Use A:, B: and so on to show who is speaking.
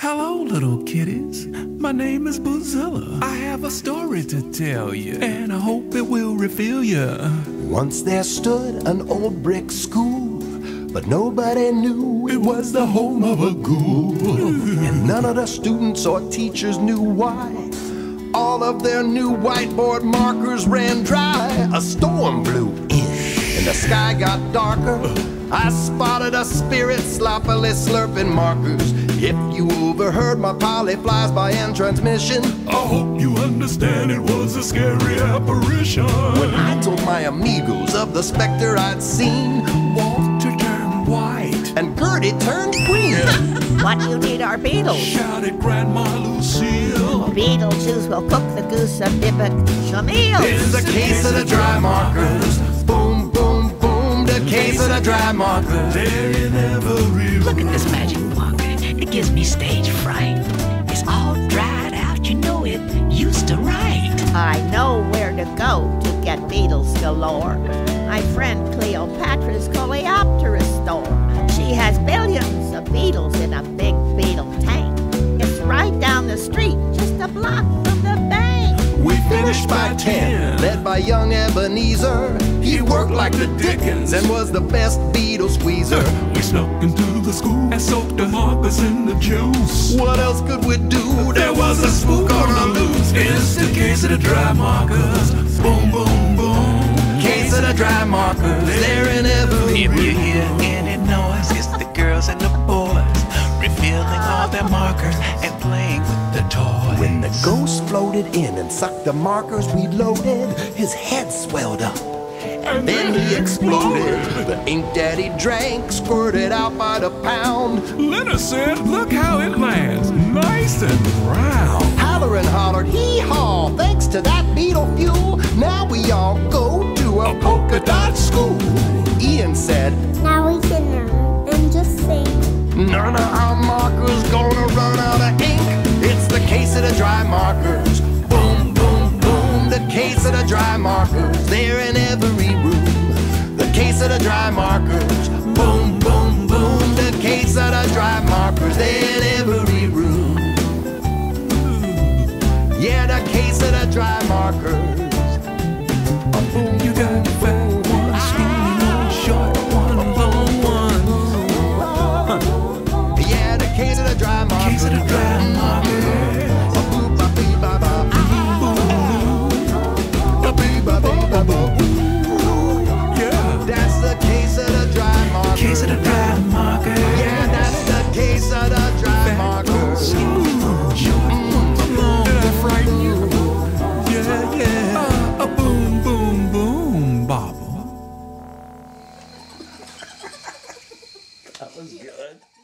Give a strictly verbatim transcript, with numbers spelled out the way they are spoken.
A: Hello, little kitties. My name is Boozilla. I have a story to tell you, and I hope it will reveal you.
B: Once there stood an old brick school, but nobody knew it was the home of a ghoul. And none of the students or teachers knew why. All of their new whiteboard markers ran dry. A storm blew in, and the sky got darker. I spotted a spirit sloppily slurping markers. If you overheard my poly flies by end transmission,
A: I hope you understand it was a scary apparition.
B: when I told my amigos of the specter I'd seen,
A: Walter turned white
B: and Gertie turned green.
C: What do you need our Beatles?
A: shouted Grandma Lucille.
C: Beetlejuice will cook the goose of Dybbuk Shamil.
B: It's the case of the dry markers. Boom, boom, boom, the case of the dry markers.
A: They're in every
D: Look at this magic marker. It gives me stage fright. It's all dried out, you know it used to write.
C: I know where to go to get Beatles galore. My friend Cleopatra's Coleoptera store. She has billions of beetles in a big beetle tank. It's right down the street, just a block from the bank.
B: We finished by ten, led by young Ebenezer. He worked like the Dickens and was the best beetle squeezer.
A: We snuck into the school and soaked the markers in the juice.
B: What else could we do?
A: There was a spook on the loose. It's the case of the dry markers. Boom, boom, boom.
B: Case of the dry markers. They're in every
D: If you hear any noise, it's the girls and the boys refilling all their markers and playing with the toys.
B: When the ghost floated in and sucked the markers we loaded, his head swelled up, and then he exploded. The ink that he drank squirted out by the pound.
A: Leonard said, look how it lands. Nice and round.
B: Holler and hollered, hee-haw, thanks to that beetle fuel, now we all go to a polka dot school. Ian said,
E: Now we can learn and just sing.
B: none of our markers gonna run out of ink. It's the case of the dry markers. Boom, boom, boom, the case of the dry markers. They're in every room. The case of the dry markers. Boom, boom, boom, the case of the dry markers. They're in every room. Yeah, the case of the dry markers. A boom,
A: You got the fat one, skinny one, short one, long one.
B: yeah, the case of the dry markers.
A: Case of the dry markers.
B: A boom, ba, bee, ba, ba. A bee, ba, bee, ba, ba.
A: Yeah.
B: That's the case of the dry markers.
A: Case of the dry markers.
B: Yeah, that's the case of the dry markers.
A: Did I frighten you? Yeah, yeah. Uh, a boom, boom, boom, bobble.
B: That was good.